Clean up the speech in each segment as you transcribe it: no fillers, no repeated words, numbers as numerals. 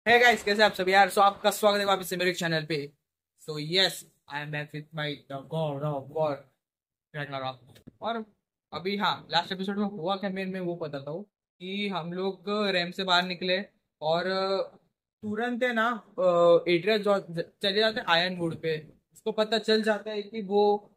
Hey guys, कैसे आप सब यार। आपका स्वागत है वापस से मेरे चैनल पे। Yes, I am back with my the God of War Ragnarok. और अभी हाँ, लास्ट एपिसोड में हुआ क्या मैं वो बताता हूँ कि हम लोग रैम से बाहर निकले और तुरंत है ना एड्रिया चले जाते हैं आयरन वुड पे। उसको पता चल जाता है कि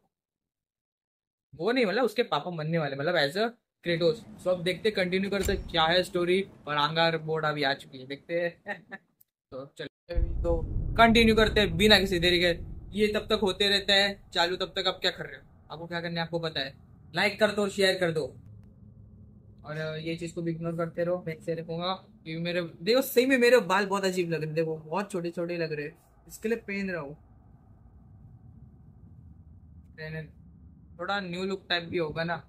वो नहीं, मतलब उसके पापा मरने वाले, मतलब एज अ क्रेटोस। अब देखते कंटिन्यू करते क्या है स्टोरी। और आंगार बोर्ड अभी आ चुकी है, देखते हैं। तो चलिए, तो कंटिन्यू करते हैं बिना किसी देरी के। ये तब तक होते रहता है चालू, तब तक आप क्या कर रहे हो, आपको क्या करना है आपको पता है। लाइक कर दो, शेयर कर दो, और ये चीज को भी इग्नोर करते रहो। मैं से रखूंगा क्योंकि मेरे देखो सही में मेरे बाल बहुत अजीब लग रहे हैं, देखो बहुत छोटे छोटे लग रहे हैं, इसके लिए पहन रहा हूँ। थोड़ा न्यू लुक टाइप भी होगा ना।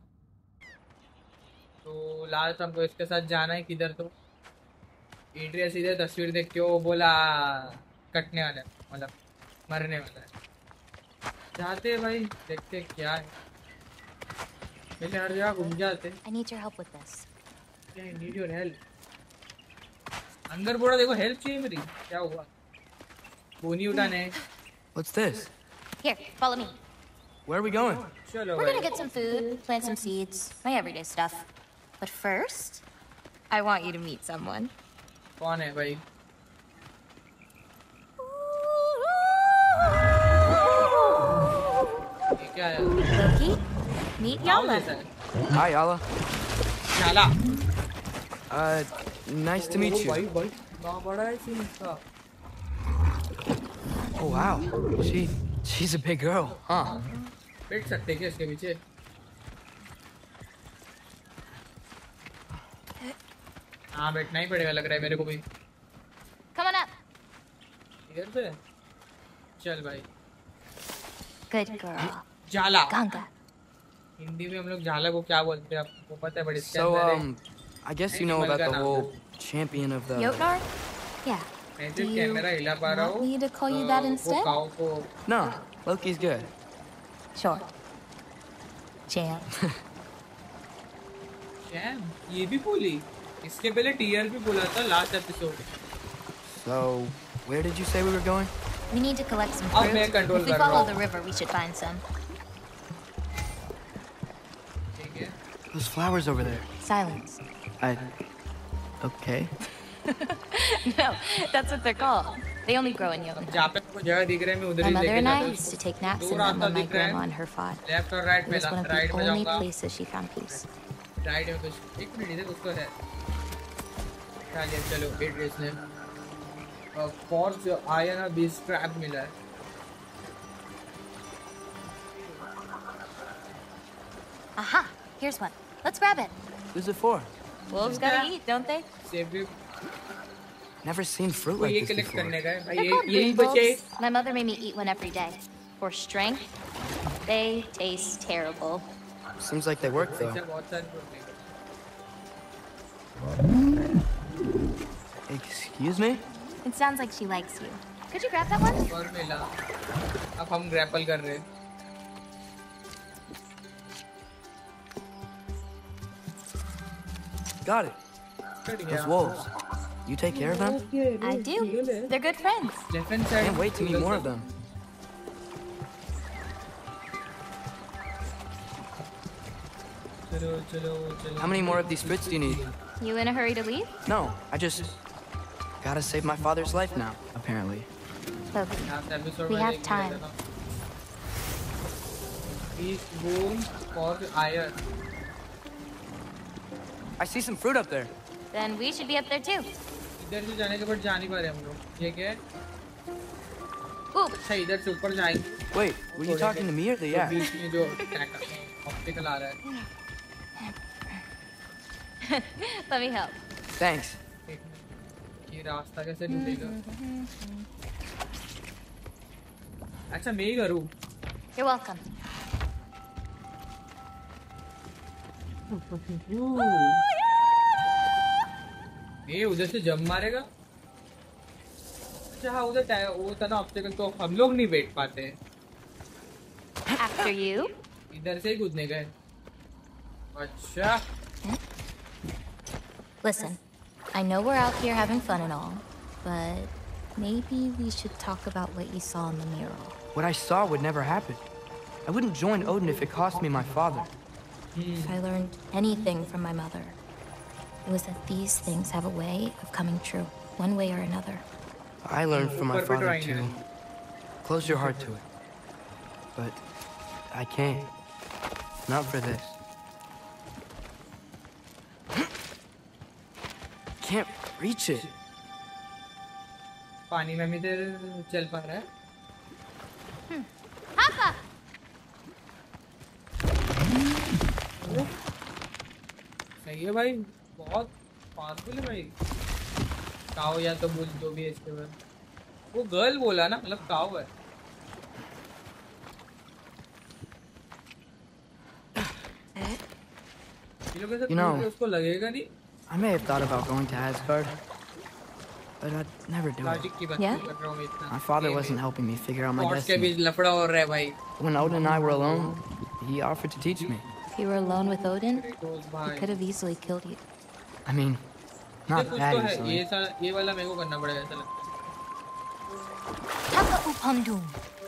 तो लास्ट हमको इसके साथ जाना है किधर, तो एड्रिया सीधे तस्वीर देख के वो बोला कटने वाला है, मतलब मरने वाला है। चाहते हैं भाई, देखते हैं क्या है। पहले हर जगह घूम जाते हैं। I need your help with this. I need your help. अंदर बोला देखो हेल्प चाहिए मेरी, क्या हुआ। बोनी उठाने। What's this? Here, follow me. Where are we going? चलो We're भाई। gonna get some food, plant some seeds, my everyday stuff. But first, I want you to meet someone. कौन है भाई? ये क्या है? Loki, meet गाँव Yala. जैसा है। Hi, Yala. शाला। Nice to meet you. भाई भाई ना बड़ा है सीन इसका। Oh, wow. She's a big girl, huh? बैठ सकते हैं क्या इसके पीछे? हाँ बैठना ही पड़ेगा लग रहा है मेरे को भी। Come on up. इधर से चल भाई। Good girl. जाला। Ganga. हिंदी में हम लोग जाला को क्या बोलते हैं आपको पता है, बड़ी इसके So, अंदर है। I guess you know about the whole champion of the... Yotnar? Yeah. मैं Do जो you कैमरा हिला पा रहा want हूँ me to call you that वो instead? काऊ को। No, Loki's good. Sure. Jam. क्या ये भी बोली? इसके पहले टीआर भी बोला था last episode. So, where did you say we were going? We need to collect some अब fruit. मैं कंट्रोल If we कर रहा follow हूँ। the river, we should find some. ठीक है। Those flowers over there. Silence. Okay. No, that's what they're called. They only grow in Yotnar. जहाँ पे आपको जगह दिख रहा है मैं उधर My ही mother लेके and I जाता हूँ used to उसको। take naps दो in them रास्ता when my दिख रहा grandma है, and her fought. लेफ्ट और राइट It में was one of right the में only जाऊंगा। places she found peace. Right में कुछ एक मिनट इधर उसको है। चलिए चलो एड्रेस ने फॉर्ज आयरन और बीस स्क्रैप मिला है। Aha! Here's one. Let's grab it. Who's it for? Wolves gotta eat, don't they? सेब भी Never seen fruit को like ये this कलेक्ट before. करने का है भाई। They're called यही green बचे। bulbs. My mother made me eat one every day. For strength, they taste terrible. Seems like they work though. ऐसे बहुत सारे protein. Excuse me? It sounds like she likes you. Could you grab that one? और मिला। अब हम grapple कर रहे हैं। Got it. Those wolves. You take care of them? I do. They're good friends. Left side Can't wait to meet more of them. चलो चलो चलो। How many more of these fruits do you need? You in a hurry to leave? No, I just gotta save my father's life now, apparently. Loki, last episode we में have देख time. लिया था ना। These bones for iron। I see some fruit up there. Then we should be up there too. इधर से जाने के बाद जा नहीं पा रहे हम लोग। ये क्या है? Ooh, अच्छा इधर से ऊपर जाएंगे। Wait, were you talking to me or the तो yak? बीच में जो ऑप्टिकल आ रहा है। let me help. Thanks. एक मिनट, ये रास्ता कैसे ढूंढेगा? अच्छा मैं ही करूँ। You're welcome. ये उधर से जम मारेगा। अच्छा हाँ उधर वो था ना ऑब्स्टेकल, तो हम लोग नहीं बैठ पाते। After you. इधर से ही कूदने गए। अच्छा Listen, I know we're out here having fun and all, but maybe we should talk about what you saw in the mirror. What I saw would never happen. I wouldn't join Odin if it cost me my father. If I learned anything from my mother, it was that these things have a way of coming true, one way or another. I learned from my father too. Close your heart to it. But I can't. Not for this. Can't reach it. पानी में भी इधर चल पा रहा है. Papa! सही है भाई, बहुत पावरफुल है भाई. काओ या तो बोल जो भी है इसके बाद. वो गर्ल बोला ना, मतलब काओ है. ये लोग ऐसे उसको लगेगा नहीं. I may have thought about going to Asgard, but I'd never do it. Logic की बात Yeah? कर रहा हूँ इतना. My father wasn't helping me figure out my Gods के destiny. बीच लफड़ा हो रहा है भाई. When Odin and I were alone, he offered to teach me. If you were alone with Odin, Kratos he भाई. could have easily killed you. I mean, ये not कुछ that तो है. easily. ये वाला मेरे को करना पड़ेगा ऐसा लगता Papa Upamdum.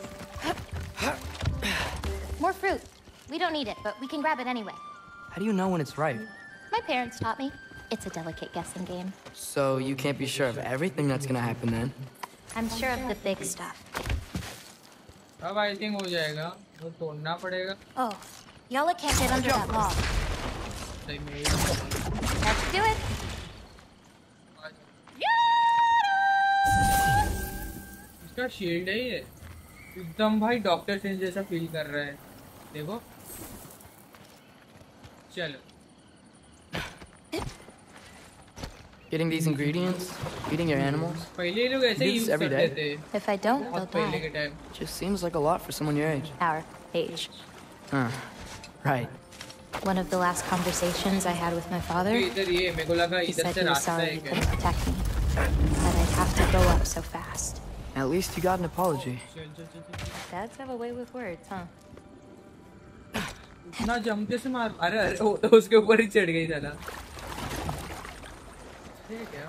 More fruit. We don't need it, but we can grab it anyway. How do you know when it's ripe? My parents taught me. It's a delicate guessing game. So you can't be sure of everything that's gonna happen then? I'm sure of the big stuff. है. अब I think हो जाएगा. वो तोड़ना पड़ेगा. Oh, Yala can't get under that log. सही में. Let's do it. इसका शील्ड है ये. एकदम भाई डॉक्टर स्ट्रेंज जैसा फील कर रहा है. देखो. चलो. Getting these ingredients, feeding your animals, पहले ये लोग ऐसे Do ही this यूज every करते day? थे. If I don't, they'll बहुत पहले के die. Time. just seems like a lot for someone your age. Our age. Huh. Right. One of the last conversations I had with my father, तो इधर ये मेरे को लगा he इधर said से he was रास्ता sorry है he क्या. couldn't protect me. That I'd have to grow up so fast. At least you got an apology. चल चल चल चल. Dads have a way with words, huh? इतना जमते से मार. अरे अरे वो तो उसके ऊपर ही चढ़ गई साला. ये क्या.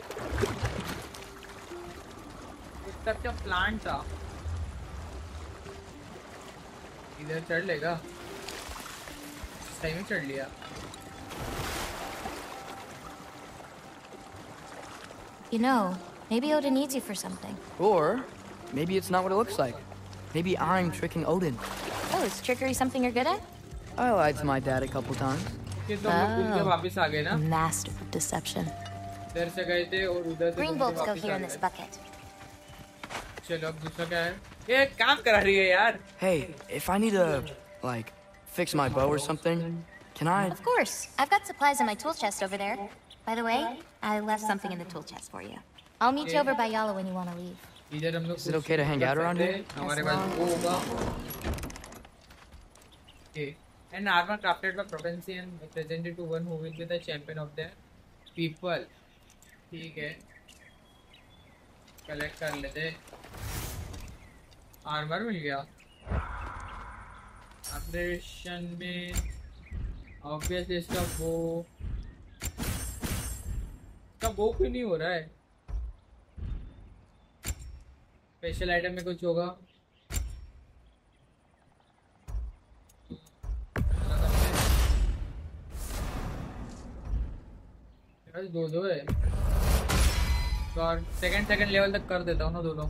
तब क्या प्लांट था. इधर चढ़ लेगा. सही में चढ़ लिया. You know, maybe Odin needs you for something. Or maybe it's not what it looks like. Maybe I'm tricking Odin. Oh, is trickery something you're good at? I lied to my dad a couple times. कि तो हम लोग उधर वापस आ गए ना. Master of deception. इधर से गए थे और उधर से Green घूम के bulbs go वापस here आ in this गए. bucket. चलो अब दूसरा क्या है. ये काम करा रही है यार. Hey, if I need to, like, fix my bow or something, can I? Of course. I've got supplies in my tool chest over there. By the way, I left something in the tool chest for you. I'll meet you over by Yala when you want to leave. इधर हम लोग. Is it okay to hang out around here? हमारे पास वो होगा. Okay. An armor crafted by Propensi and presented to one who will be the champion of their people. ठीक है. Collect कर लेते. आर्मर मिल गया. ऑपरेशन में ऑब्वियसली इसका वो क्यों नहीं हो रहा है. स्पेशल आइटम में कुछ होगा. दो है. तो और सेकंड लेवल तक कर देता हूँ ना दोनों.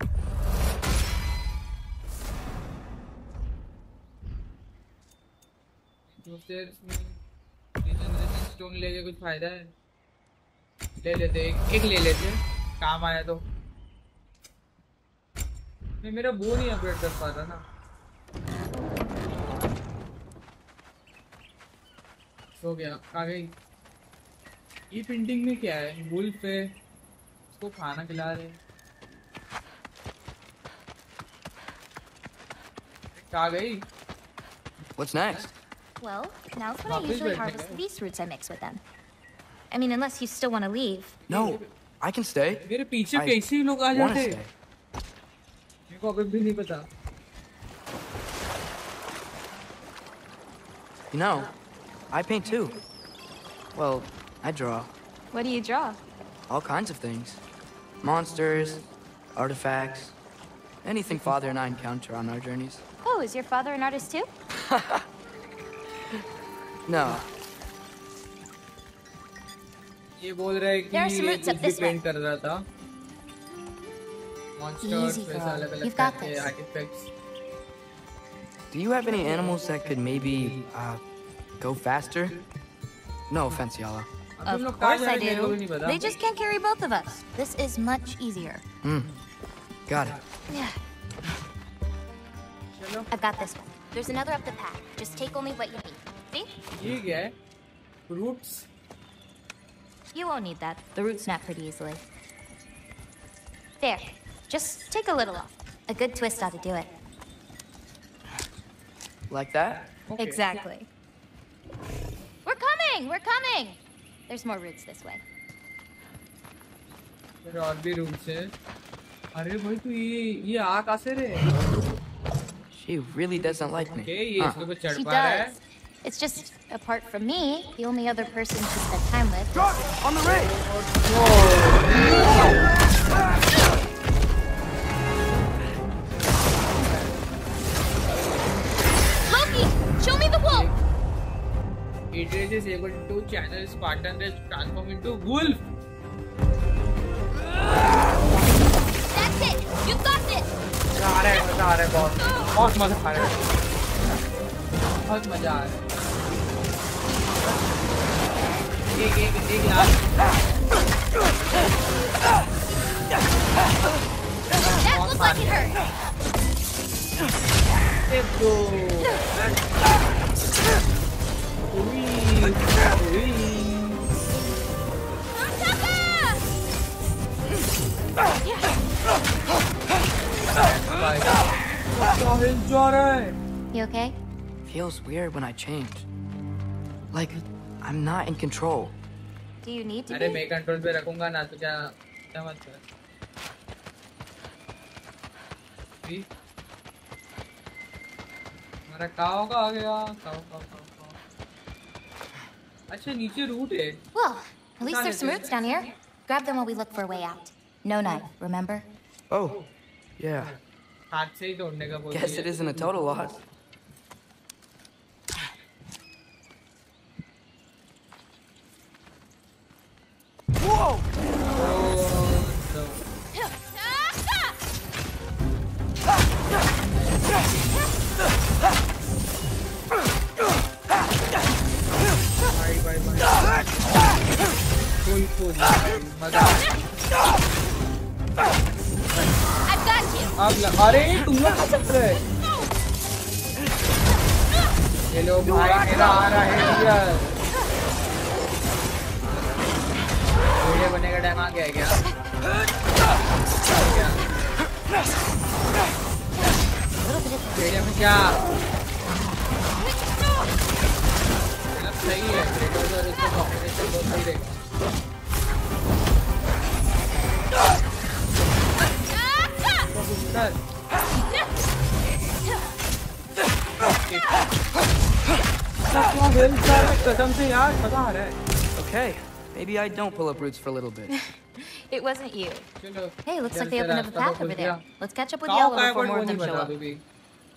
स्टोन लेके कुछ फायदा है. ले लेते एक ले लेते. काम आया तो. मैं मेरा वो नहीं अपग्रेड कर पा रहा ना. हो गया. आ गई. ये पेंटिंग में क्या है. वुल्फ है. उसको खाना खिला रहे. आ गई. What's next? Well, now's when I Not this usually way, harvest okay. these fruits I mix with them. I mean, unless you still want to leave. No, I can stay. मेरे पीछे I कैसे लोग आ wanna जाते. stay. मेरे को अभी भी नहीं पता. You know, I paint too. Well, I draw What do you draw? all kinds of things. Monsters, artifacts, anything Father and I encounter on our journeys. Oh, is your father an artist too? No. ये बोल रहा है कि There are some ये roots कुछ up भी this way. Paint कर रहा था मॉन्स्टर्स Easy, वैसे girl. अलग अलग You've got टाइप के this. Artefacts Do you have any animals that could maybe, go faster? No offense, Yala. Of course I do. They just can't carry both of us. This is much easier. Got it. Yeah. चलो I've got this one. There's another up the path. Just take only what you need. See? ये क्या है routes You won't need that. The roots snap pretty easily. There. Just take a little off. A good twist ought to do it. Like that? Exactly. We're coming! We're coming! There's more roots this way. फिर और भी roots है अरे भाई तू ये आ कहाँ से रे She really doesn't like me. Okay ये इसके ऊपर चढ़ She पा रहा है does. It's just, apart from me, the only other person she spent time with. Drop it! On the ridge! Loki! Show me the wolf! It is able to channel Spartan Race transform into wolf. That's it! You got this! मजा आ रहा है बहुत बहुत मजा आ रहा है बहुत मजा आ रहा है एक last That looked like it hurt! एक दो You okay? Feels weird when I change. Like, I'm not in control. Do you need to अरे be? मैं कंट्रोल पे रखूंगा ना तो क्या क्या मतलब हमारा काओ का आ गया काओ अच्छा नीचे रूट है Well, at least there's some roots down here. Grab them while we look for a way out. No knife, remember? Oh, yeah. हाथ से ही तोड़ने का बोल Guess it isn't a total loss. Whoa! I've got you! अरे तुम लोग क्या चल रहे ये लो भाई मेरा आ रहा है यार वीडियो बनने का टाइम आ गया है क्या वीडियो में क्या मतलब सही है क्रेटोस और इसका कॉम्बिनेशन बहुत सही रहेगा Okay, maybe I don't pull up roots for a little bit. It wasn't you. चलो Hey, looks like they opened up a path over there. Let's catch up with cow Yellow का है before but more वो of नहीं them show पता up. अभी भी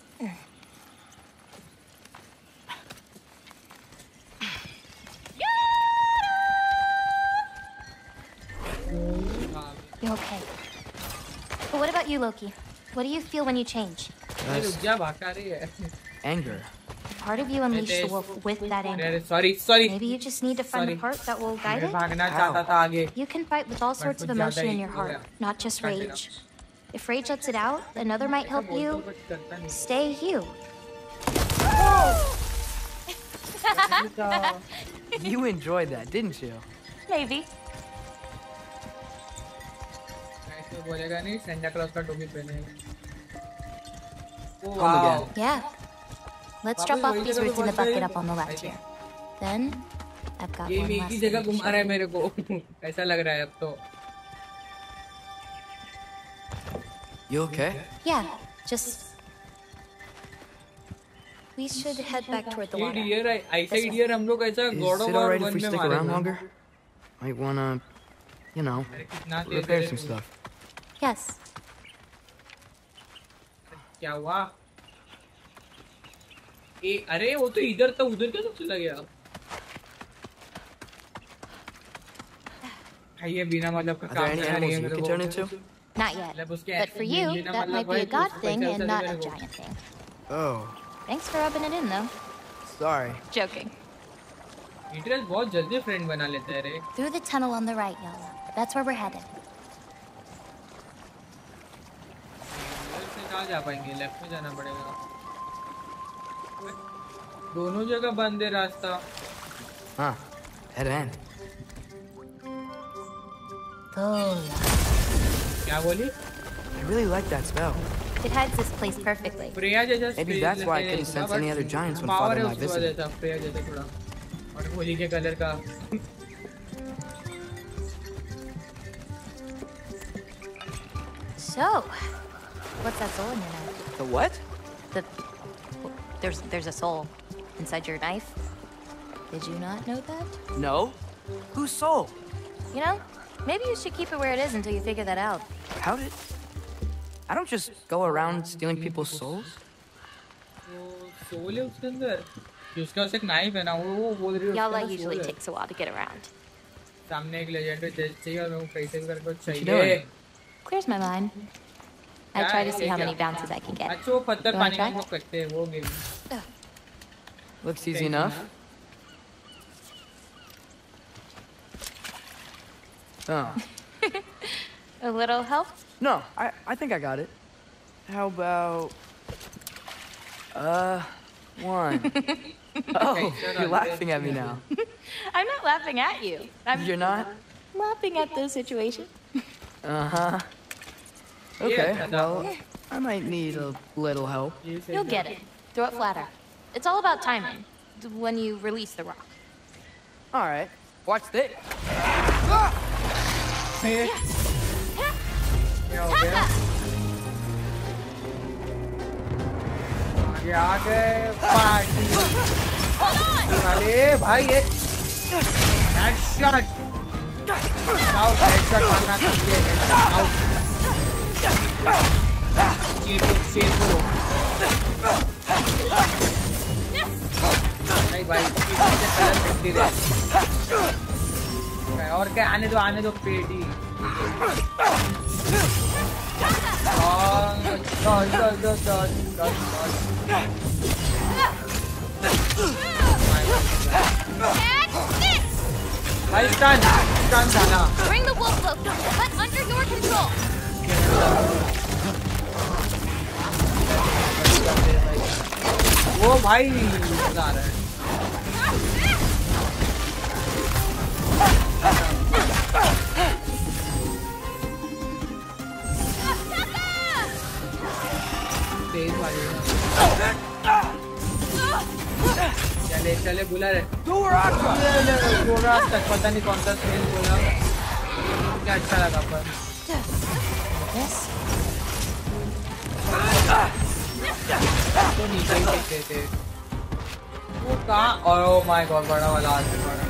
You're okay. But what about you, Loki? What do you feel when you change? ये रुक जा भागा रही है Anger. Part of you unleashed the wolf with that anger. अरे sorry Maybe you just need to find the Sorry. part that will guide मैं it. भागना चाहता था आगे You can fight with all sorts of कुछ emotion ज़्यादा in he your हो heart, गया। not just Cut it rage. If rage lets it out, another might help बोल तो you कुछ करता नहीं stay you. You enjoyed that, didn't you? Maybe. ऐसे बोलेगा नहीं सेंटा क्लॉज का टोपी पहने Home again. Yeah. Let's drop off these roots in the bucket up on the left here. Then, I've got ये one एक last ही thing जगह to घुमा show रहा है you. मेरे को ऐसा लग रहा है अब तो You okay? Yeah, just... We should head back toward the ये water. डियर ऐसा ही डियर हम लोग ऐसा Is God of it War alright 1 if we में stick मारे around थे longer? Might wanna You know, अरे कितना तेज repair है some तू। stuff. Yes. क्या हुआ? अरे वो तो इधर था, उधर कैसे चला गया? भाई ये बिना मतलब का Are there काम any करा रही animals है you मेरे can को। turn into? Not yet. मतलब उसके But for you, बिना that मतलब might be भाई a god कुछ thing पैसे and वैसे not मेरे a को। giant thing. Oh, Thanks for rubbing it in, though. sorry. Joking. इटरेस बहुत जल्दी फ्रेंड बना लेता है रे। Through the tunnel on the right, Yala. That's where we're headed. Left से कहाँ जा पाएंगे? लेफ्ट में जाना पड़ेगा। दोनों जगह बंद है रास्ता। Huh. Dead end. क्या बोली? I really like that spell. It hides this place perfectly. प्रिया जैसा Maybe space that's why I लेते couldn't हैं, sense but any other giants when power Father है and I उसकी वजह visited. से, प्रिया जैसा थोड़ा। और होली के कलर का। So, what's that soul in your knife? The what? There's a soul inside your knife. Did you not know that? No. Whose soul? You know, maybe you should keep it where it is until you figure that out. How did... I don't just go around stealing people's souls. वो soul है उसके अंदर। कि उसका एक knife है ना, वो बोल रही है उसके Yala अंदर usually सोल है। takes a while to get around. सामने एक लेजेंडरी चेस्ट चाहिए और मेरे को कैसे भी करके you चाहिए। doing? Clears my mind. I try to see how many bounces I can get. अच्छा वो पत्थर You wanna पानी में try? हम लोग करते हैं वो game. Looks easy enough. Oh. A little help? No, I think I got it. How about... one. Oh, you're laughing at me now. I'm not laughing at you. You're not? laughing at the situation. Uh-huh. Okay, Yeah, well, I might need a little help. You'll get it. Throw it flatter. It's all about timing. When you release the rock. All right, watch this. क्या हो गया? आगे आगे party. अरे भाई ये headshot. Out headshot मारना चाहिए। आउट। चीपो। नहीं भाई इसके कलर दिखती रहे। और क्या आने दो पेटी। भाई स्टन जाना। Bring the wolf cloak. But under your control. वो भाई मजा आ रहा है। तेज वाली चले बुला रहे तक पता नहीं कौन सा स्पेल बोला क्या अच्छा लगा पर तो नीचे ही देखते थे वो कहाँ। ओह माय गॉड बड़ा वाला आदमी बड़ा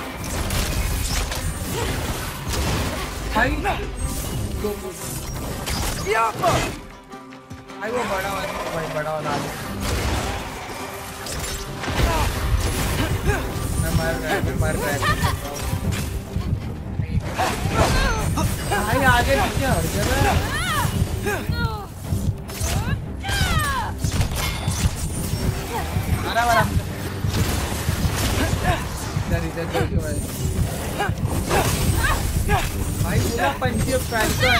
भाई भाई वो बड़ा वाला भाई बड़ा वाला आदमी मैं मर रहा भाई आगे पीछे हर जगह मारा इधर देखो भाई पूरा पंची फैल्कन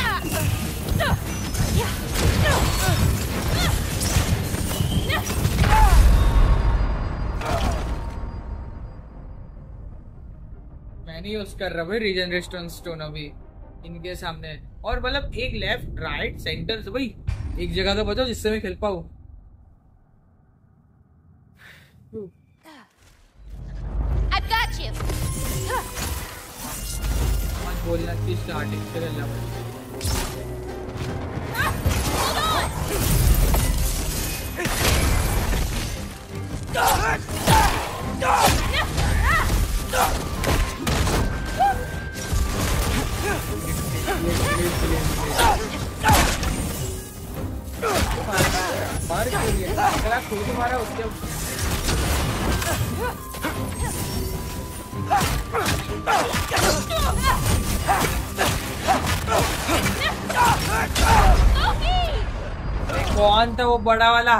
मैं नहीं यूज कर रहा भाई रीजनरेशन स्टोन अभी इनके सामने। और मतलब एक लेफ्ट राइट सेंटर से भाई एक जगह तो बताओ जिससे मैं खेल पाऊँ। I've got you. मत बोलना कि स्टार्टिंग से कर ला। खुद मारा उसके कौन था वो बड़ा वाला?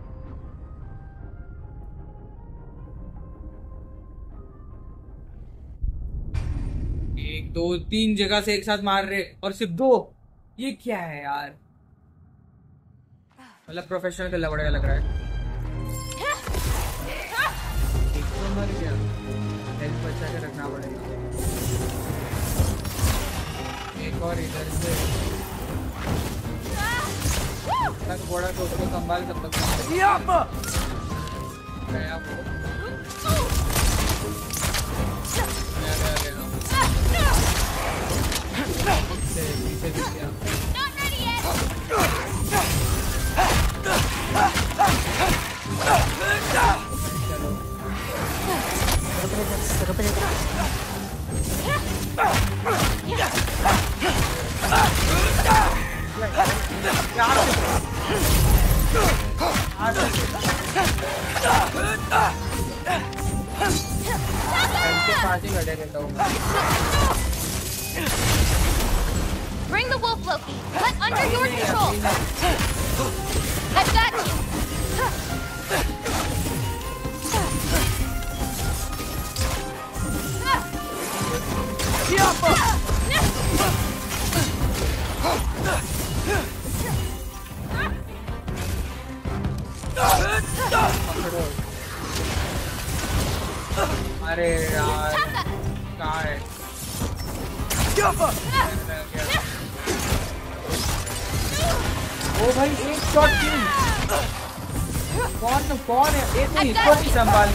1 2 3 जगह से एक साथ मार रहे और सिर्फ 2। ये क्या है यार? मतलब प्रोफेशनल खेलना पड़ेगा लग रहा है। एक तो मर गया, हेल्थ बचा के रखना पड़ेगा। एक और इधर से तक बड़ा तो उसको संभाल सकता हूँ। Bring the wolf, Loki. Let under your control. I've got you. अरे यार कहाँ है? ओ भाई एक शॉट किल। कौन है? एक नहीं, इसको भी संभाल।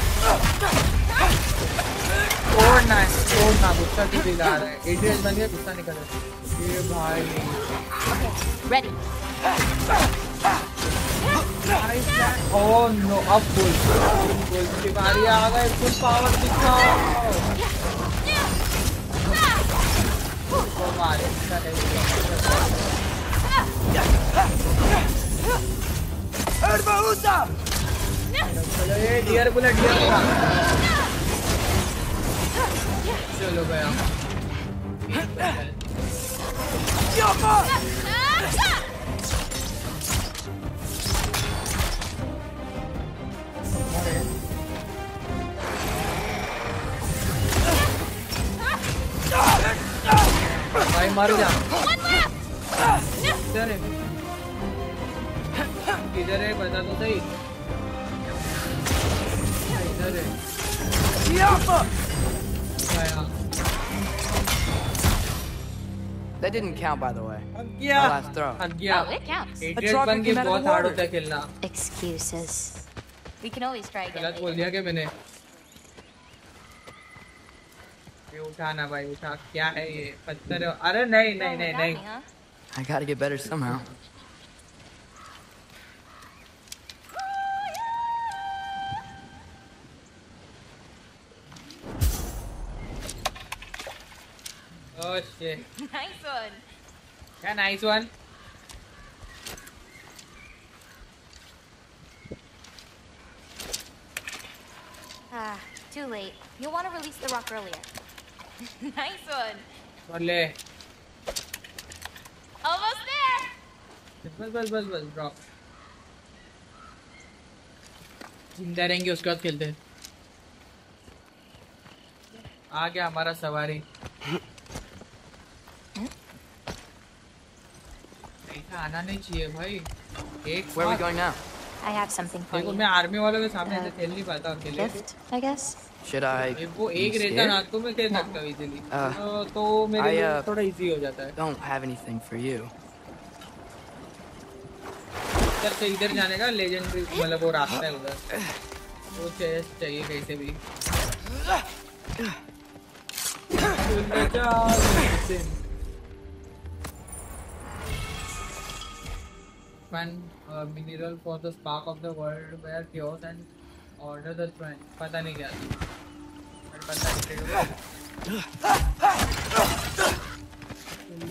छोड़ना गुस्सा की दिला रहा है। एड्रेस बन गया, गुस्सा निकल रहा है। ये भाई Ready. ओह नो, अब गोल की बारी आ गई। फुल पावर दिखाओ। मारे चलो ये डियर बुला चलो गया। भाई मर जा। किधर है बता तो सही। इधर है। That didn't count, by the way. My last throw. Oh, it counts. Address बन के बहुत हार्ड होता है खेलना। Excuses. We can always try again. गलत बोल दिया क्या मैंने? ये उठाना भाई, उठा। क्या है ये? पत्थर है। अरे नहीं। I gotta get better somehow. Oh shit. Nice one. Yeah, nice one. Too late. You'll want to release the rock earlier. Nice one. और ले। Almost there. बस ड्रॉप। जिंदा रहेंगे उसके बाद खेलते हैं। आ गया हमारा सवारी। ऐसा आना नहीं चाहिए भाई। एक Where are we going now? I have something for देखो you. मैं आर्मी वालों के सामने ऐसे खेल नहीं पाता अकेले। Gift, I guess. Should I? वो एक रहता ना तो मैं खेल सकता हूँ इजीली। तो मेरे लिए थोड़ा इजी हो जाता है। Don't have anything for you. इधर से इधर जाने का लेजेंडरी मतलब वो रास्ता है उधर। वो चाहिए कैसे भी। One mineral for the spark of the world where chaos and order the throne. पता नहीं क्या था। पता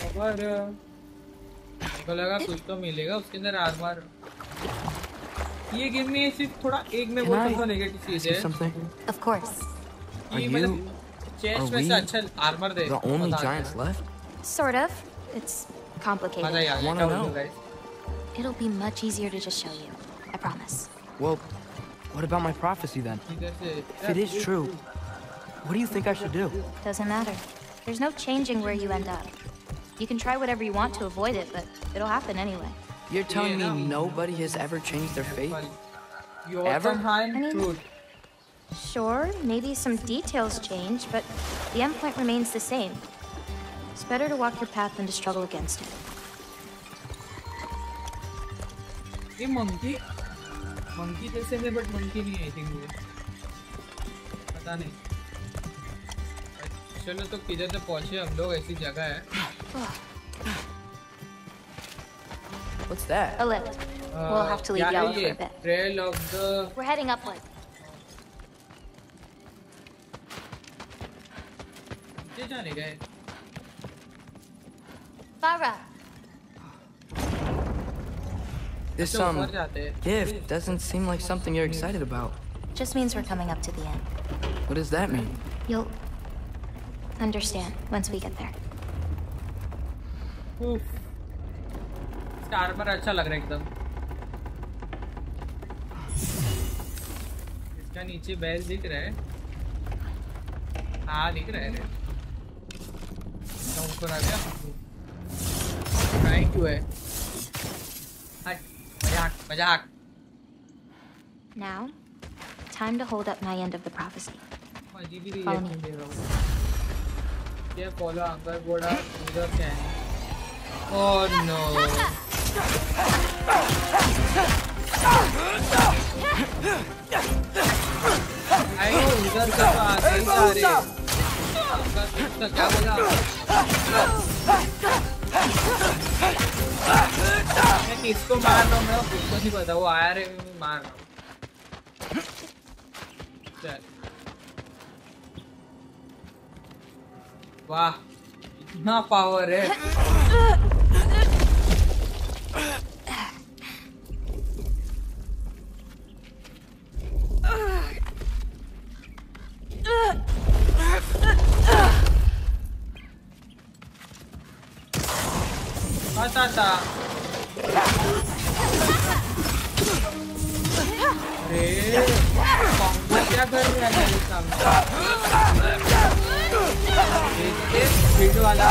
नहीं। मेरे को लगा कुछ तो मिलेगा उसके अंदर आर्मर। ये गेम में सिर्फ थोड़ा एक में Can बोलता I हूँ नेगेटिव चीज say है something? Of course. Are ये you मतलब चेस्ट में से we अच्छा आर्मर दे the only मजा आता giants है। left? Sort of. It's मजा complicated. ही आ गया Wanna क्या know? बोलूं guys? It'll be much easier to just show you. I promise. Well, what about my prophecy then? इधर से If it is true, what do you think I should do? Doesn't matter. There's no changing where you end up. You can try whatever you want to avoid it, but it'll happen anyway. You're telling me nobody has ever changed their fate? Your Ever? hand I mean- truth Sure, maybe some details change, but the endpoint remains the same. It's better to walk your path than to struggle against it. ये monkey जैसे है but monkey नहीं है I think वो पता नहीं। चलो तो किधर से पहुंचे हम लोग ऐसी जगह है What's that? A lift. We'll have to leave क्या है Yellow for ये a bit. Trail of the We're heading upward. ये जाने गए Farah! This तो ऊपर जाते हैं gift doesn't seem like something you're excited about. Just means we're coming up to the end. What does that mean? You'll understand once we get there. उफ, इसका armour अच्छा लग रहा है एकदम। इसका नीचे बैल दिख रहा है हाँ दिख रहा है रे ऊपर आ गया ट्राई क्यों है हट मजाक Now, time to hold up my end of the prophecy. अजीब ही Follow रिएक्शन me. दे रहा हूँ ये फॉलो अंकर बोड़ा उधर क्या है ओह नो आई उधर से तो आते ही सारे तो क्या बोला मैं किसको मार रहा हूँ मेरा खुद को नहीं पता वो आया रे मैं मार रहा हूँ चल वाह इतना पावर है पता था अरे कॉम्बो क्या कर रहा है मेरे सामने एक हिट वाला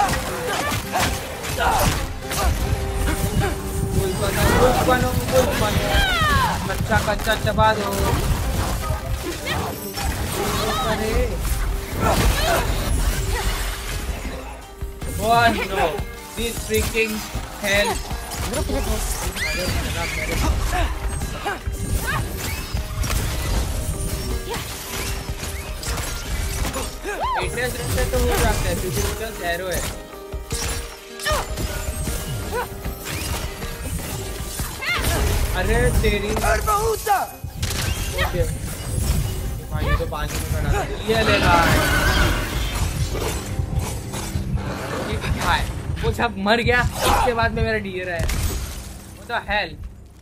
फुल बनो कच्चा कच्चा चबा दो अरे oh no this freaking hell A little bit of this. Address रहता है तो हो जाता है क्योंकि उसका zero है अरे तेरी ओके भाई ये तो 5 मिनट का डाला ये लेगा ये क्या है वो जब मर गया उसके बाद में मेरा डीयर है वो तो हेल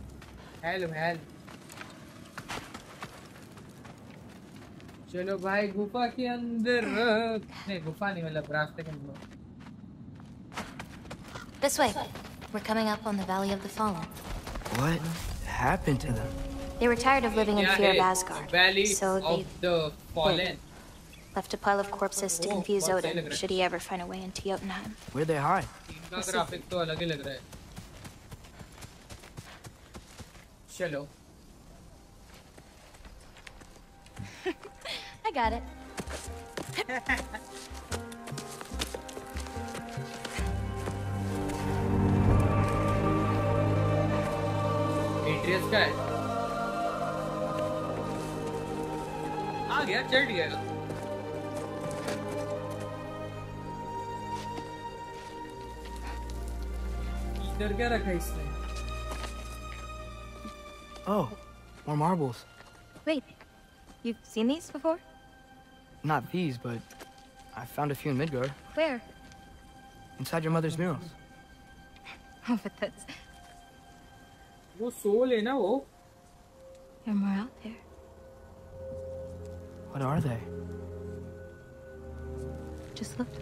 चलो भाई गुफा के अंदर नहीं गुफा नहीं मतलब रास्ते के अंदर This way. We're coming up on the Valley of the Fallen. What happened to them? They were tired of living in क्या fear of है Asgard, Valley so they of the Fallen left a pile of corpses to Oh, confuse बहुत सही Odin लग रहा है। should he ever find a way into Jotunheim. Where'd they hide? इनका graphic तो अलग ही लग रहा है चलो I got it. एड्रेस का है आ गया चढ़ गया इधर क्या रखा है इसने Oh, more marbles. Wait, you've seen these before? Not these, but I found a few in Midgard. Where? Inside your mother's murals. Oh, but that's... वो सोल है ना वो There are more out there. What are they? Just look.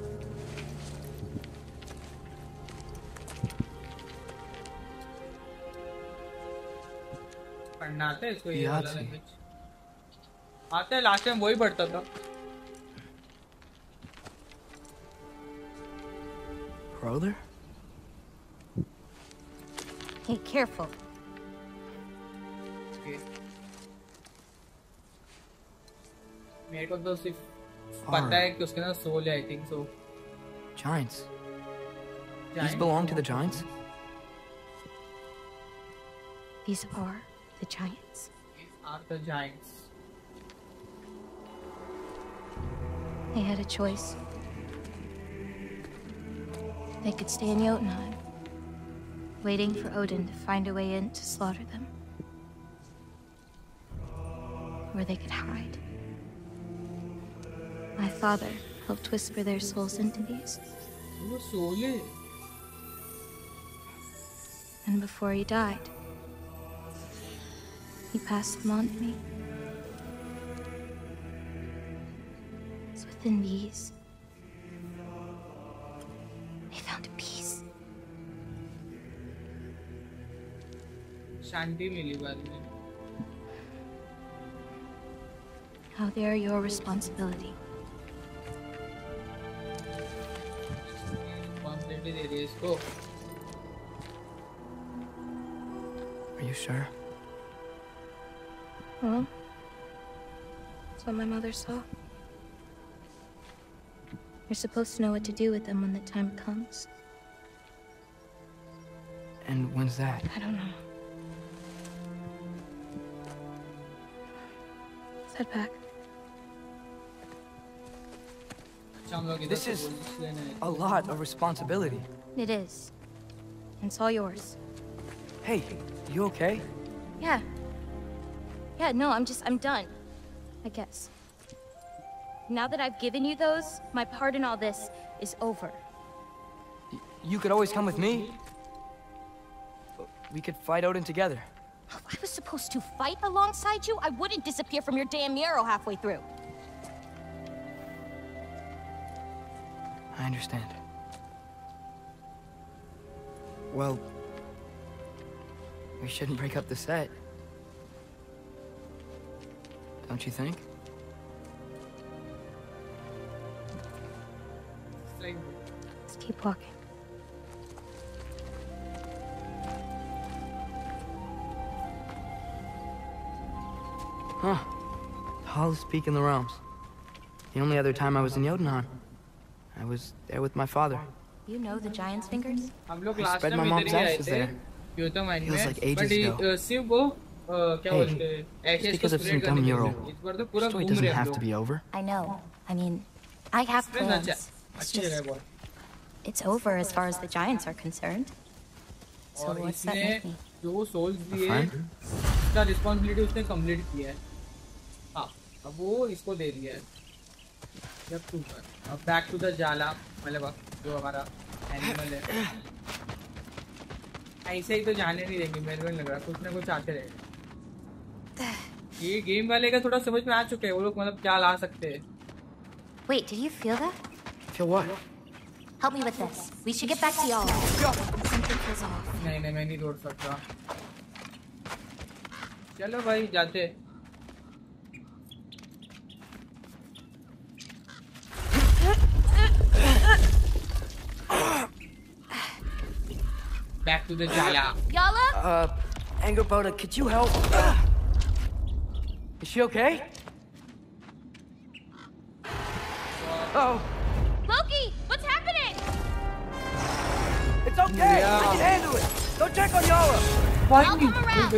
पढ़ना आता है इसको ये वाला Yahtzee. लैंग्वेज आता है लास्ट टाइम वही पढ़ता था Brother? Hey, careful. Okay. मेरे को तो सिर्फ Alright. पता है कि उसके ना सोल है I think so Giants. These belong to the Giants? These are the Giants. are the giants They had a choice. They could stay in Jotunheim, waiting for Odin to find a way in to slaughter them. Or they could hide. My father helped whisper their souls into these. वो soul है And before he died, he passed them on to me. It's within these. They found peace. शांति मिली बाद में Now they are your responsibility. Responsibility दे रही है इसको Are you sure? Well, that's what my mother saw. You're supposed to know what to do with them when the time comes. And when's that? I don't know. Let's head back. अच्छा हम लोग इधर This से is गोल्ड्स लेने आए a lot of responsibility. It is. And it's all yours. Hey, you okay? Yeah. Yeah, no, I'm done. I guess. Now that I've given you those, my part in all this is over. You could always come with me. We could fight Odin together. If I was supposed to fight alongside you, I wouldn't disappear from your damn Yarrow halfway through. I understand. Well, we shouldn't break up the set. Don't you think? Like, Let's keep walking. Huh. Tallest peak in the realms. The only other time I was in Jotunheim, I was there with my father. You know the Giant's Fingers? हम लोग I last spread time my इधर mom's ही आए ashes थे there. Jotunheim Feels में like ages but ago. शिव को क्या Hey, बोलते हैं just ऐसे because of some dumb euro, इस बार तो पूरा story घूम doesn't रहे have हम to लोग be over. I know. I mean, I have Friends, plans. अच्छा It's अच्छी जगह है just, बहुत it's over as far as the Giants are concerned. So और what's that इसने make me? जो सोल्स दिए Fine. उसका रिस्पांसिबिलिटी उसने कंप्लीट किया है हाँ अब वो इसको दे दिया है जब तू कर अब बैक टू द जाला मतलब जो हमारा एनिमल है ऐसे ही तो जाने नहीं देंगे मेरे को नहीं लग रहा कुछ ना कुछ आते रहेगा ये गेम वाले का थोड़ा समझ में आ चुके हैं वो लोग मतलब क्या ला सकते हैं Wait, did you feel that? Feel what? Help me with this. We should get back to y'all. Something feels off. नहीं नहीं मैं नहीं तोड़ सकता चलो भाई जाते बैक टू द जाला Yala? Angerboda, could you help? Is she okay? Oh, Loki, what's happening? it's okay. Yeah. I can handle it. Go check on Yara. I'll come around.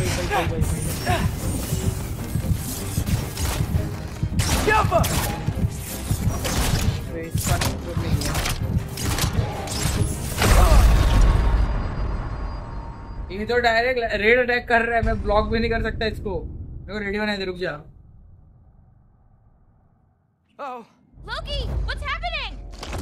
Yapa! ये तो डायरेक्ट रेड अटैक कर रहा है मैं block भी नहीं कर सकता इसको मेरे को रेडी होने दे रुक जा Oh, Loki, what's happening?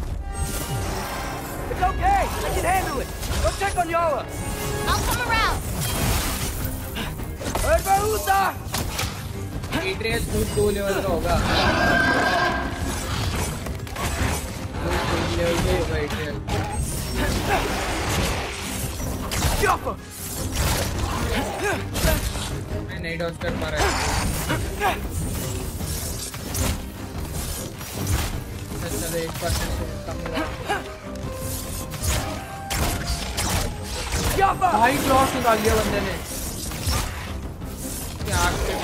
it's okay. I can handle it. Go check on Yara. I'll come around. Atreus खुद 2 लेवल का होगा, 2 लेवल का होगा एट्रियस। मैं नहीं डॉज कर पा रहा है। चलो 1% कम हुआ। भाई क्रॉस निकाल लिया बंदे ने। क्या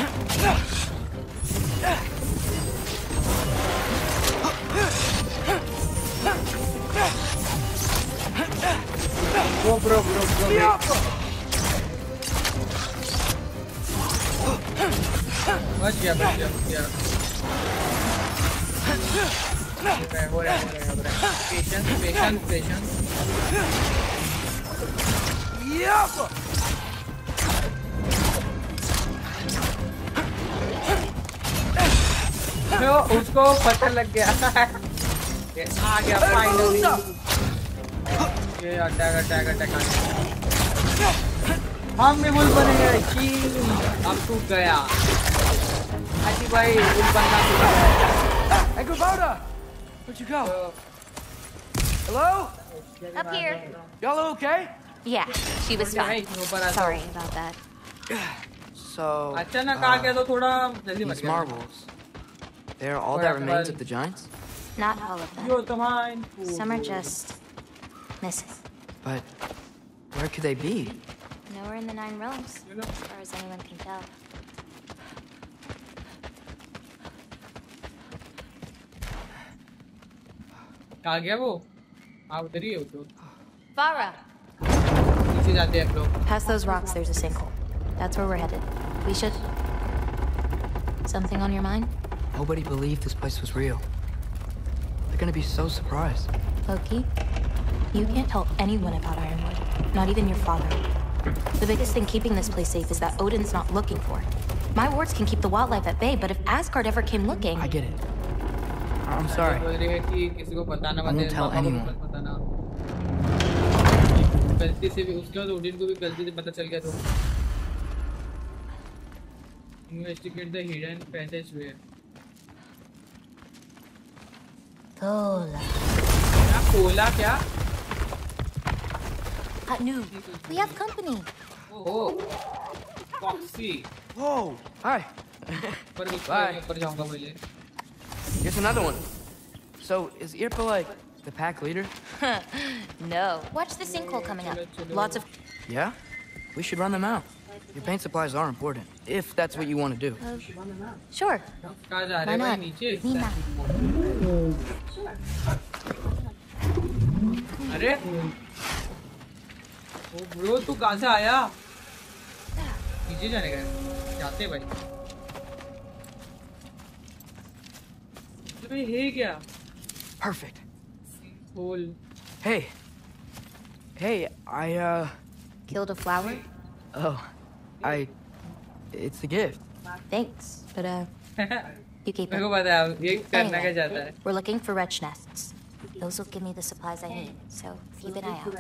bro बच गया हो रहा है पेशेंस तो उसको पता लग गया। ये आ गया फाइनली। ये अटैक हम भी बुल बनेंगे। अब तू गया अजी भाई, बुल बनना तू गया। Hey, Gavota! Where'd you go? Hello? Up here. Y'all okay? Yeah, she was fine. Sorry about that. So, अचानक आ गया तो थोड़ा जल्दी मत these गया। marbles, they're all that remains of the Giants? Not all of them. You're the mine. Some are just missing. But where could they be? Nowhere in the 9 realms, as far as anyone can tell. कहाँ गया वो? उधर ही है वो तो। Farah! नीचे जाते हैं हम लोग। Past those rocks, there's a sinkhole. That's where we're headed. We should... Something on your mind? Nobody believed this place was real. They're gonna be so surprised. Loki, you can't tell anyone about Ironwood. Not even your father. The biggest thing keeping this place safe is that Odin's not looking for it. My wards can keep the wildlife at bay, but if Asgard ever came looking... I get it. I'm sorry. बोल रही है कि किसी को पता ना I won't tell anyone. पता ना। गलती से भी उसके बाद ओडिन को भी गलती से पता चल गया तो। Investigate the hidden passageway. Tola. क्या कोला क्या? No, we have company. Oh, Foxy. Whoa! Hi. Bye. ऊपर जाऊँगा पहले। Here's another one. So, is Irpa like the pack leader? No. Watch the sinkhole coming up. Lots of... Yeah? We should run them out. Your paint supplies are important, if that's what you want to do. Sure. कहाँ जा रहे Why हैं भाई not? नीचे? Nina. अरे ओ bro तू कहाँ से आया? नीचे जाने का जाते भाई। अरे ये क्या? Perfect. Hole. Hey. Hey, Killed a flower? Oh, it's a gift. Thanks, but you keep मेरे को it. पता है ये करना क्या चाहता है। We're looking for wretch nests. Those will give me the supplies I need, so keep an eye out.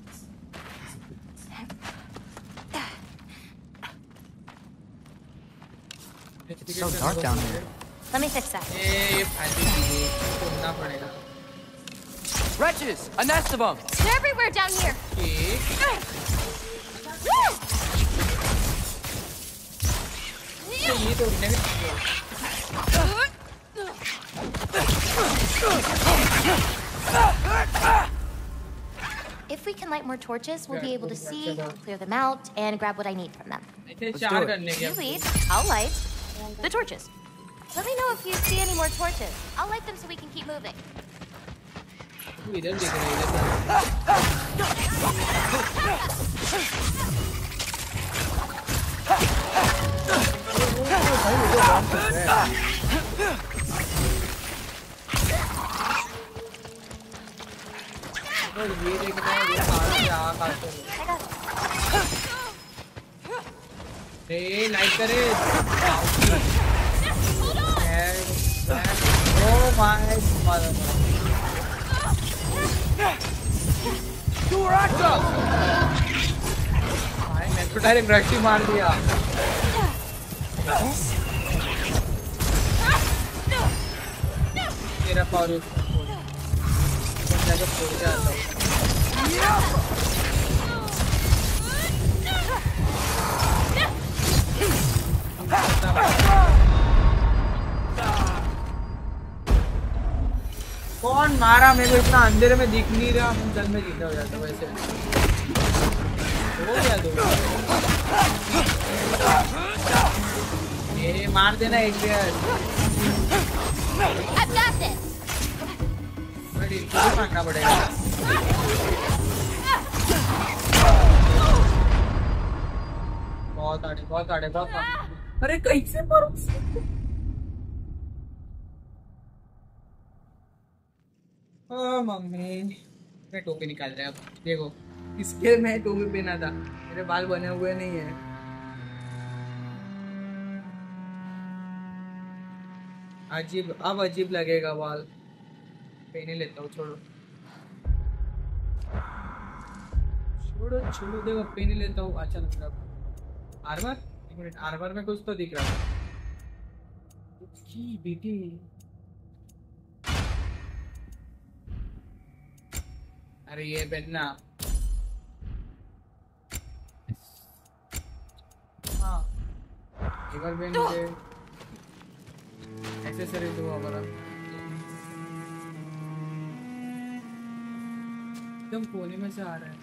It's so dark down here. Let me fix that. ये फायदे की सुनना पड़ेगा। Wretches! A nest of them! They're everywhere down here. ठीक। ये तो If we can light more torches, we'll be able to see, clear them out, and grab what I need from them. ऐसे Let's चार do it. करने You के। lead, I'll light the torches. Let me know if you see any more torches. I'll light them so we can keep moving. तू इधर देख रहा है इधर। ये देख रहा है ये कहाँ से ए लाइक करे। Oh my mother. You were active! भाई मैं तो डायरेक्ट रश ही मार दिया। this? तेरा पावर जाकर छोड़ के आता हूँ। कौन मारा मेरे को? इतना अंधेरे में दिख नहीं रहा, हम जल में जीता हो जाता वैसे हो गया। दो ये मार देना एक मांगना पड़ेगा। बहुत आड़े बहुत आड़े बहुत आड़े। अरे कैसे मारूं? मम्मी मैं टोपी निकाल रहा है। अब देखो इसके मैं टोपी पहना था, मेरे बाल बने हुए नहीं है। अजीब, अब अजीब लगेगा बाल। पहने लेता हूँ। छोड़ो छोड़ो छोड़ो, देखो पहने लेता हूँ। अच्छा लग रहा। आर्मर, एक मिनट, आर्मर में कुछ तो दिख रहा है। बेटी अरे ये पहनना। हाँ एक बार पहन के एक्सेसरीज हुआ हमारा एकदम कोने में से आ रहा है।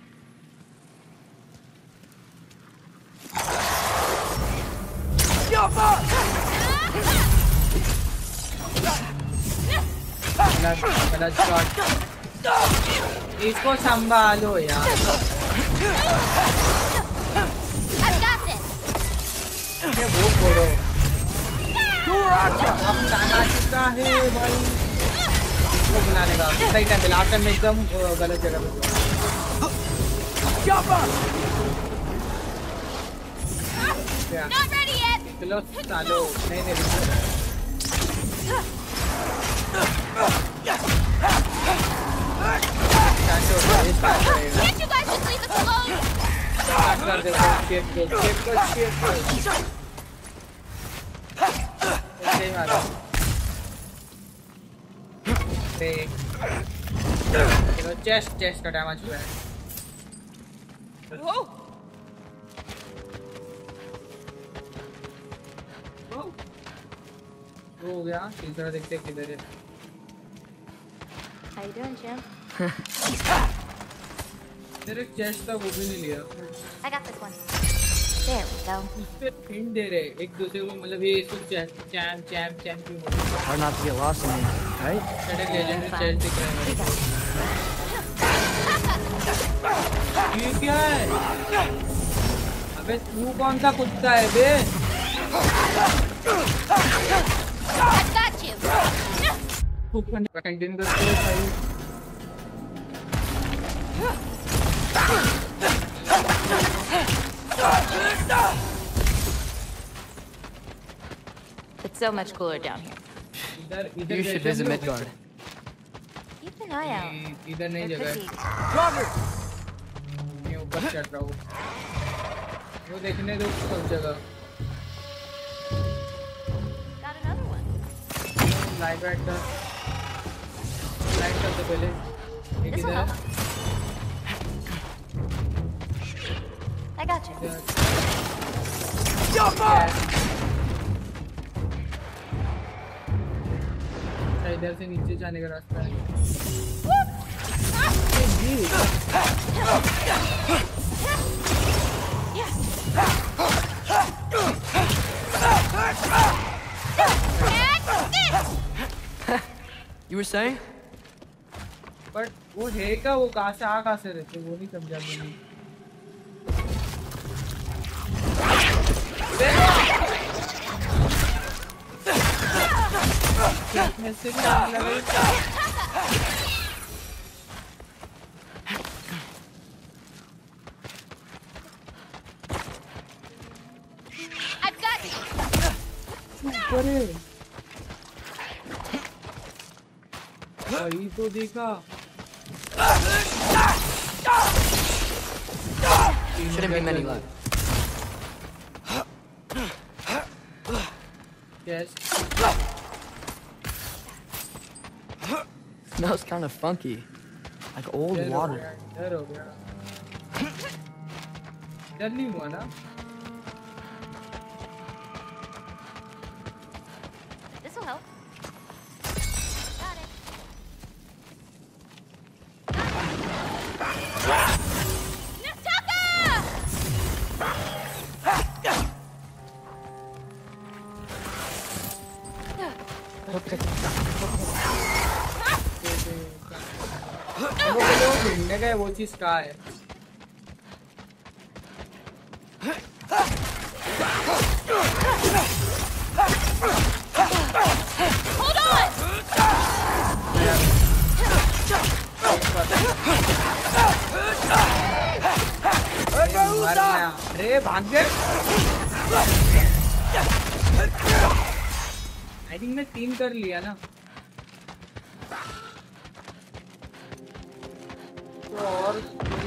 इसको संभालो यार। वो फोड़ो। हम गाना चुका है भाई। वो बुलाने का सही टाइम पे, लास्ट टाइम में एकदम गलत जगह पे। चलो चालो। नहीं कर दे चेस्ट चेस्ट का डैमेज हुआ है। हो गया। तीसरा देखते किधर है। How you doing, Jim? तेरे चेस्ट का वो भी नहीं लिया। I got this one. There we go. इसपे हिंट दे रहे एक दूसरे को, मतलब ये इसको चैम चैम चैम क्यों बोल रहे हैं? Hard not to get lost in here, right? तेरे लेजेंडरी चेस्ट दिख रहा है। ये क्या है? अबे तू कौन सा कुत्ता है बे? I got you. कंटिन्यू करते हैं भाई। It's so much cooler down here. इधर You should visit Midgard. Keep an eye out. इधर नहीं There जगह could है। be. मैं ऊपर चढ़ रहा हूँ। वो देखने दो सब जगह। Got another one. Light right कर। लाइट कर तो पहले। एक This'll इधर है। help. I got you. इधर से नीचे जाने का रास्ता है। You were saying? बट वो है का, वो कहाँ से रहते वो नहीं समझा मैंने। से भी आग लगा। I've got you. ऊपर है। वही तो देखा। Shouldn't be many left. Yes. Smells kind of funky, like old water. इधर हो गया इधर नहीं हुआ ना This'll help. Got it. भिड़ने का वो चीज कहाँ है Hold on! अरे भाग गए आई थिंक मैं 3 कर लिया ना तो और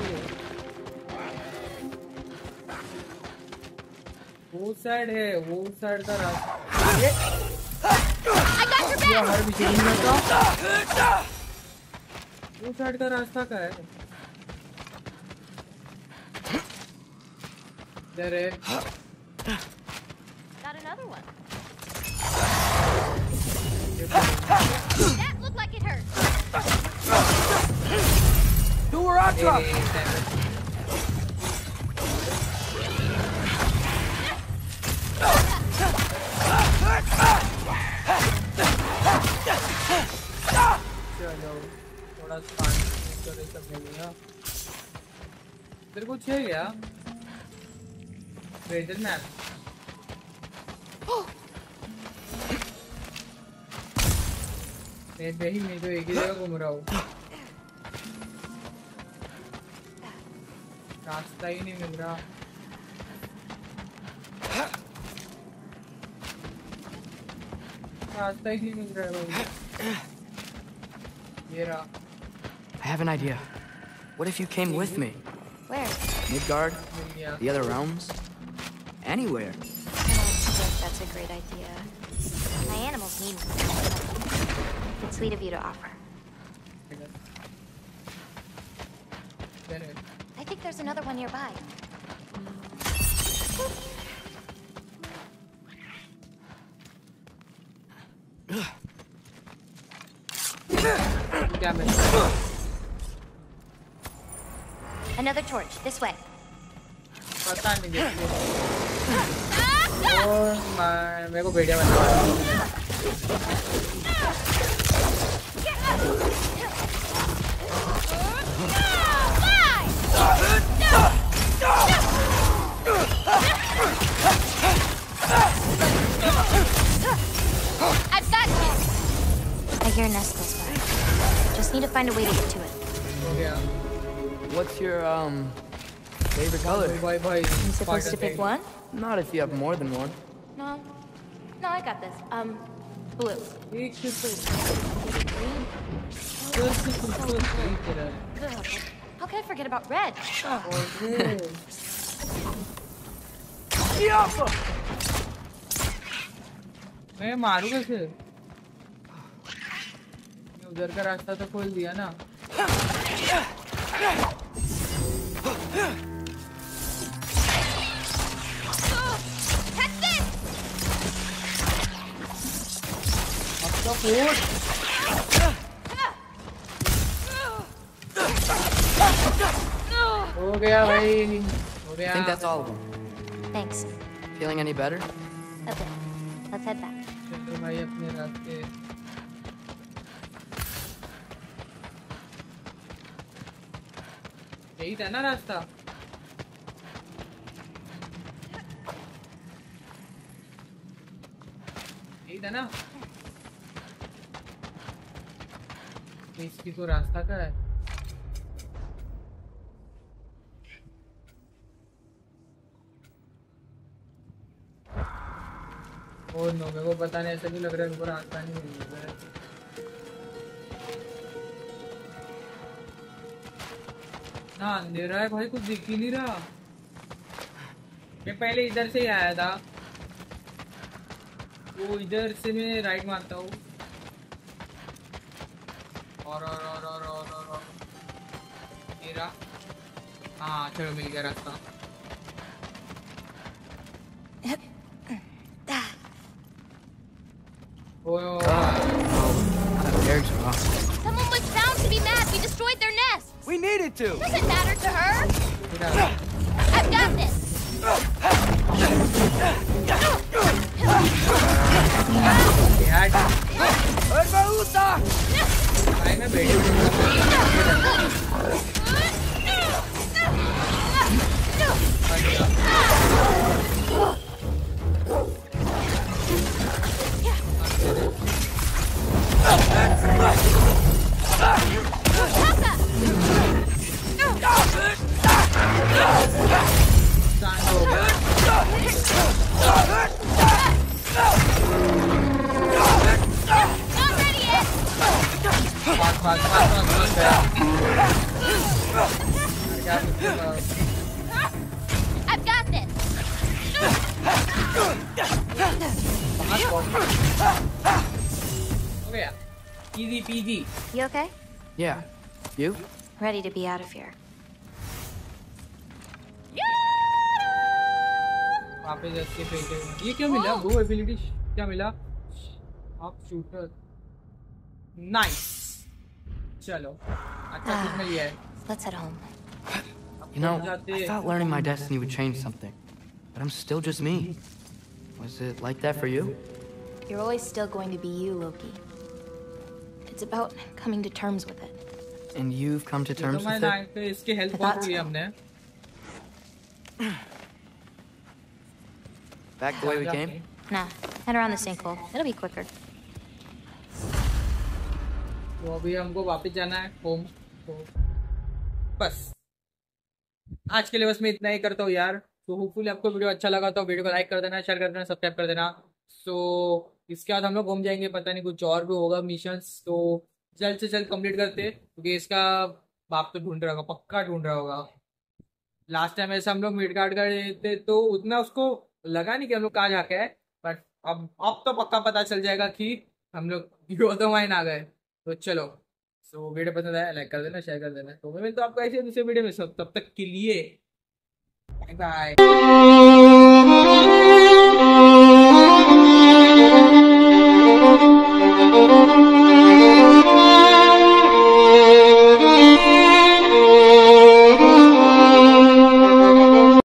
वो साइड है वो साइड का रास्ता हर बिजली में तो वो साइड का रास्ता का है इधर है Got another one. That looked like it hurt. Do her out drop. चलो थोड़ा सब मिल गया तेरे कुछ है क्या ट्रेजर मैप मैं तो एक ही जगह घूम रहा हूँ रास्ता ही नहीं मिल रहा रास्ता ही नहीं मिल रहा है भाई ये रहा I have an idea. What if you came with me? Where? Midgard? मिल गया The other realms? Anywhere. I don't think that's a great idea. My animals need me. It's sweet of you to offer. इधर है I think there's another one nearby. क्या मिल Another torch, this way. पता नहीं देखिए और मेरे को भेड़िया बनना I've got you. I hear a nest close by. Just need to find a way to get to it. हो गया What's your, favorite color? भाई भाई I'm supposed to pick one? Not if you have more than one. No. No, I got this. Blue. एक से Ugh. How can I forget about red? मैं मारू कैसे उधर का रास्ता तो खोल दिया ना Catch this! अब तो फूट हो गया भाई हो I गया think that's all of them. Thanks. Feeling any better? A bit. Let's head back. चलो भाई अपने रास्ते यही था ना रास्ता यही था ना इसकी तो रास्ता का है और नो मेरे को पता नहीं ऐसा भी लग रहा है मेरे को रास्ता नहीं मिल रहा है ना अंधेरा है भाई कुछ दिख ही नहीं रहा मैं पहले इधर से ही आया था वो इधर से मैं राइट मारता हूँ और मेरा हाँ चलो मिल गया रास्ता। Someone was found to be mad. We destroyed their nest. We needed to. Does it matter to her? I've got this. I've got this. Okay, easy peasy. You okay? Yeah. You? Ready to be out of here. वापस जैसे फेंके ये क्या मिला? वो ability क्या मिला? आप शूटर नाइस। चलो अच्छा किसने लिया है? Let's head home. You know, I thought learning my destiny would change something, but I'm still just me. Was it like that for you? You're always still going to be you, Loki. It's about coming to terms with it. And you've come to terms with it? तो इसकी help बहुत हुई हमने। Back the way we came? Nah, head around the sinkhole. It'll be quicker. तो अभी हमको वापस जाना है होम। तो बस आज के लिए बस मैं इतना ही करता हूँ यार। तो होपफुली आपको वीडियो अच्छा लगा तो वीडियो को लाइक कर देना, शेयर कर देना, सब्सक्राइब कर देना। सो इसके बाद हम लोग घूम जाएंगे, पता नहीं कुछ और भी होगा मिशंस, तो जल्द से जल्द कंप्लीट करते क्योंकि इसका बाप तो ढूंढ रहा होगा, पक्का ढूंढ रहा होगा। लास्ट टाइम ऐसे हम लोग मिडगार्ड गए थे तो उतना उसको लगा नहीं कि हम लोग कहाँ जाके आए, बट अब तो पक्का पता चल जाएगा कि हम लोग योद्धमाइन आ गए। तो चलो, सो वीडियो पसंद आया लाइक कर देना, शेयर कर देना। तो मैं मिलता हूँ आपको ऐसे दूसरे वीडियो में, सब तब तक के लिए बाय बाय।